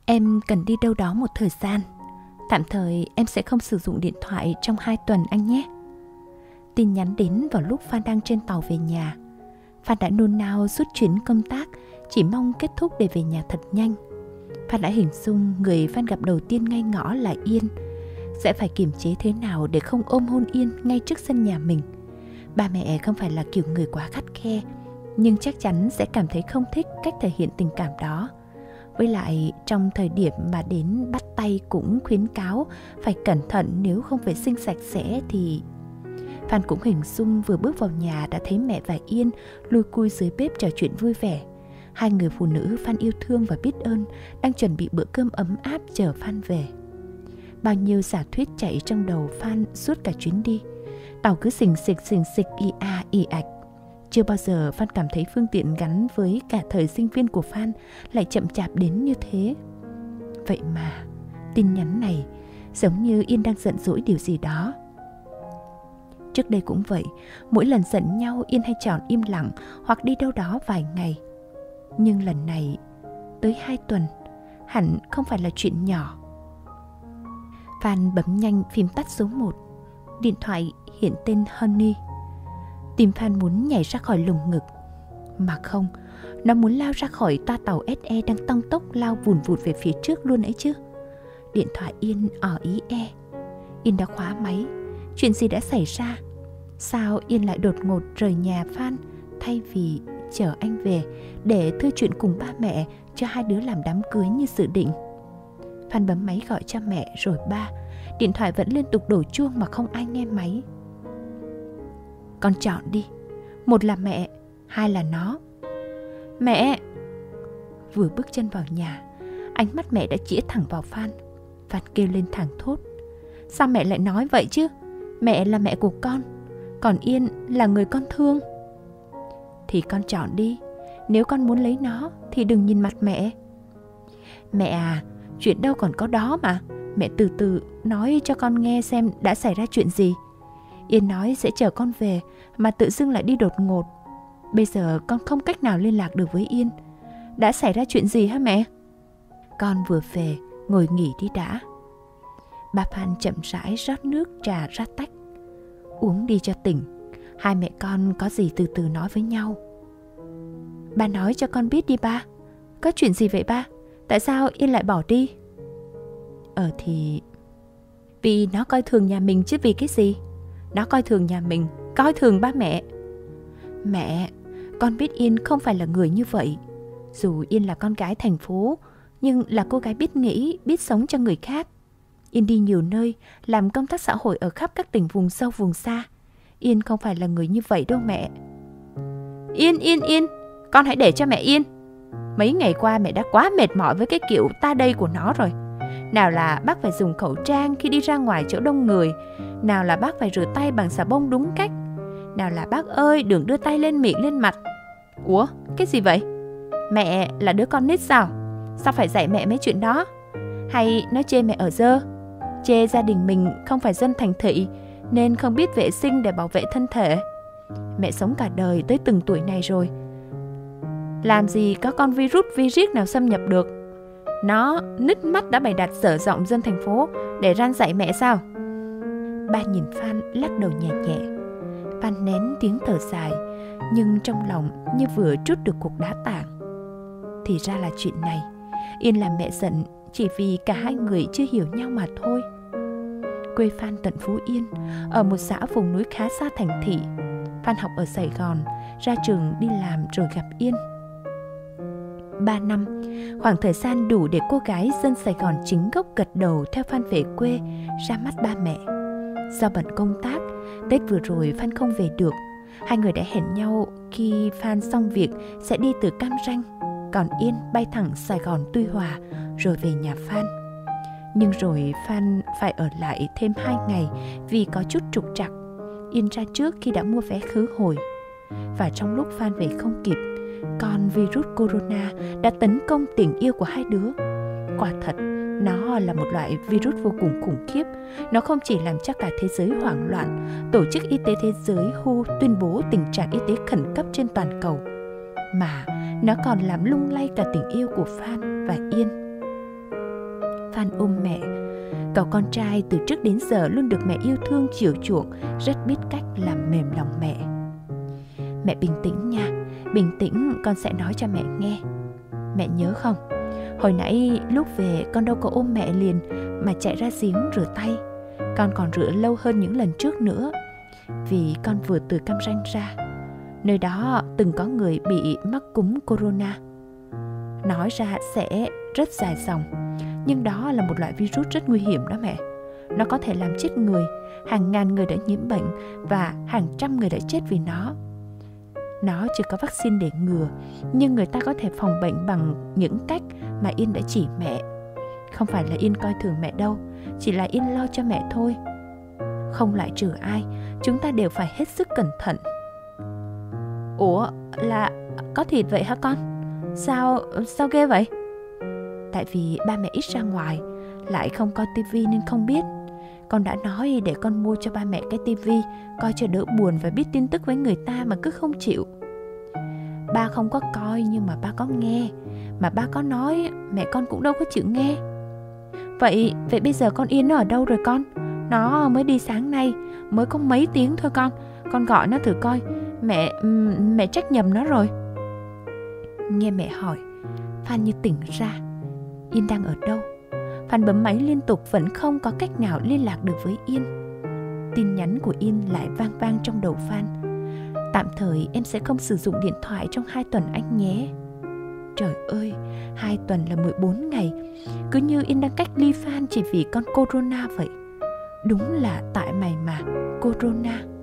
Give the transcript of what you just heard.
Em cần đi đâu đó một thời gian. Tạm thời em sẽ không sử dụng điện thoại trong 2 tuần anh nhé. Tin nhắn đến vào lúc Phan đang trên tàu về nhà. Phan đã nôn nao suốt chuyến công tác, chỉ mong kết thúc để về nhà thật nhanh. Phan đã hình dung người Phan gặp đầu tiên ngay ngõ là Yên. Sẽ phải kiềm chế thế nào để không ôm hôn Yên ngay trước sân nhà mình. Ba mẹ không phải là kiểu người quá khắt khe, nhưng chắc chắn sẽ cảm thấy không thích cách thể hiện tình cảm đó. Với lại trong thời điểm mà đến bắt tay cũng khuyến cáo phải cẩn thận, nếu không vệ sinh sạch sẽ thì... Phan cũng hình dung vừa bước vào nhà đã thấy mẹ và Yên lui cui dưới bếp trò chuyện vui vẻ. Hai người phụ nữ Phan yêu thương và biết ơn đang chuẩn bị bữa cơm ấm áp chờ Phan về. Bao nhiêu giả thuyết chạy trong đầu Phan suốt cả chuyến đi. Tàu cứ xình xịch ì a ì ạch. Chưa bao giờ Phan cảm thấy phương tiện gắn với cả thời sinh viên của Phan lại chậm chạp đến như thế. Vậy mà tin nhắn này giống như Yên đang giận dỗi điều gì đó. Trước đây cũng vậy, mỗi lần giận nhau Yên hay chọn im lặng hoặc đi đâu đó vài ngày. Nhưng lần này tới 2 tuần, hẳn không phải là chuyện nhỏ. Phan bấm nhanh phím tắt số 1. Điện thoại hiện tên Honey. Tim Phan muốn nhảy ra khỏi lồng ngực. Mà không, nó muốn lao ra khỏi toa tàu SE đang tăng tốc lao vùn vụt về phía trước luôn ấy chứ. Điện thoại Yên ý e. Yên đã khóa máy. Chuyện gì đã xảy ra? Sao Yên lại đột ngột rời nhà Phan thay vì chở anh về để thư chuyện cùng ba mẹ cho hai đứa làm đám cưới như dự định? Phan bấm máy gọi cho mẹ rồi ba. Điện thoại vẫn liên tục đổ chuông mà không ai nghe máy. Con chọn đi. 1 là mẹ, 2 là nó. Mẹ! Vừa bước chân vào nhà, ánh mắt mẹ đã chĩa thẳng vào Phan. Phan kêu lên thảng thốt. Sao mẹ lại nói vậy chứ? Mẹ là mẹ của con, còn Yên là người con thương. Thì con chọn đi. Nếu con muốn lấy nó thì đừng nhìn mặt mẹ. Mẹ à, chuyện đâu còn có đó mà. Mẹ từ từ nói cho con nghe xem đã xảy ra chuyện gì. Yên nói sẽ chở con về mà tự dưng lại đi đột ngột. Bây giờ con không cách nào liên lạc được với Yên. Đã xảy ra chuyện gì hả mẹ? Con vừa về, ngồi nghỉ đi đã. Bà Phan chậm rãi rót nước trà ra tách. Uống đi cho tỉnh. Hai mẹ con có gì từ từ nói với nhau. Ba nói cho con biết đi ba. Có chuyện gì vậy ba? Tại sao Yên lại bỏ đi? Thì... Vì nó coi thường nhà mình chứ vì cái gì? Nó coi thường nhà mình, coi thường ba mẹ. Mẹ, con biết Yên không phải là người như vậy. Dù Yên là con gái thành phố, nhưng là cô gái biết nghĩ, biết sống cho người khác. Yên đi nhiều nơi, làm công tác xã hội ở khắp các tỉnh vùng sâu vùng xa. Yên không phải là người như vậy đâu mẹ. Yên, con hãy để cho mẹ yên. Mấy ngày qua mẹ đã quá mệt mỏi với cái kiểu ta đây của nó rồi. Nào là bác phải dùng khẩu trang khi đi ra ngoài chỗ đông người, nào là bác phải rửa tay bằng xà bông đúng cách, nào là bác ơi đừng đưa tay lên miệng lên mặt. Ủa, cái gì vậy? Mẹ là đứa con nít sao? Sao phải dạy mẹ mấy chuyện đó? Hay nó chê mẹ ở dơ? Chê gia đình mình không phải dân thành thị nên không biết vệ sinh để bảo vệ thân thể? Mẹ sống cả đời tới từng tuổi này rồi, làm gì có con virus nào xâm nhập được. Nó nít mắt đã bày đặt dở giọng dân thành phố để răn dạy mẹ sao? Ba nhìn Phan lắc đầu nhẹ nhẹ. Phan nén tiếng thở dài, nhưng trong lòng như vừa trút được cục đá tảng. Thì ra là chuyện này. Yên làm mẹ giận chỉ vì cả hai người chưa hiểu nhau mà thôi. Quê Phan tận Phú Yên, ở một xã vùng núi khá xa thành thị. Phan học ở Sài Gòn, ra trường đi làm rồi gặp Yên. 3 năm, khoảng thời gian đủ để cô gái dân Sài Gòn chính gốc gật đầu theo Phan về quê, ra mắt ba mẹ. Do bận công tác, Tết vừa rồi Phan không về được. Hai người đã hẹn nhau khi Phan xong việc sẽ đi từ Cam Ranh, còn Yên bay thẳng Sài Gòn Tuy Hòa rồi về nhà Phan. Nhưng rồi Phan phải ở lại thêm 2 ngày vì có chút trục trặc. Yên ra trước khi đã mua vé khứ hồi. Và trong lúc Phan về không kịp, con virus corona đã tấn công tình yêu của hai đứa. Quả thật, nó là một loại virus vô cùng khủng khiếp. Nó không chỉ làm cho cả thế giới hoảng loạn, Tổ chức Y tế Thế giới WHO tuyên bố tình trạng y tế khẩn cấp trên toàn cầu, mà nó còn làm lung lay cả tình yêu của Phan và Yên. Phan ôm mẹ. Cậu con trai từ trước đến giờ luôn được mẹ yêu thương chiều chuộng, rất biết cách làm mềm lòng mẹ. Mẹ bình tĩnh nha, bình tĩnh, con sẽ nói cho mẹ nghe. Mẹ nhớ không? Hồi nãy lúc về con đâu có ôm mẹ liền mà chạy ra giếng rửa tay. Con còn rửa lâu hơn những lần trước nữa, vì con vừa từ Cam Ranh ra. Nơi đó từng có người bị mắc cúm corona. Nói ra sẽ rất dài dòng, nhưng đó là một loại virus rất nguy hiểm đó mẹ. Nó có thể làm chết người, hàng ngàn người đã nhiễm bệnh và hàng trăm người đã chết vì nó. Nó chưa có vaccine để ngừa, nhưng người ta có thể phòng bệnh bằng những cách mà Yên đã chỉ mẹ. Không phải là Yên coi thường mẹ đâu, chỉ là Yên lo cho mẹ thôi. Không loại trừ ai, chúng ta đều phải hết sức cẩn thận. Ủa, là có thịt vậy hả con? Sao ghê vậy? Tại vì ba mẹ ít ra ngoài, lại không coi tivi nên không biết. Con đã nói để con mua cho ba mẹ cái tivi, coi cho đỡ buồn và biết tin tức với người ta mà cứ không chịu. Ba không có coi nhưng mà ba có nghe. Mà ba có nói, mẹ con cũng đâu có chịu nghe. Vậy bây giờ con Yên nó ở đâu rồi con? Nó mới đi sáng nay, mới có mấy tiếng thôi con. Con gọi nó thử coi. Mẹ trách nhầm nó rồi. Nghe mẹ hỏi, Phan như tỉnh ra. Yên đang ở đâu? Phan bấm máy liên tục vẫn không có cách nào liên lạc được với Yên. Tin nhắn của Yên lại vang vang trong đầu Phan. Tạm thời em sẽ không sử dụng điện thoại trong 2 tuần anh nhé. Trời ơi, 2 tuần là 14 ngày. Cứ như Yên đang cách ly Phan chỉ vì con corona vậy. Đúng là tại mày mà, corona.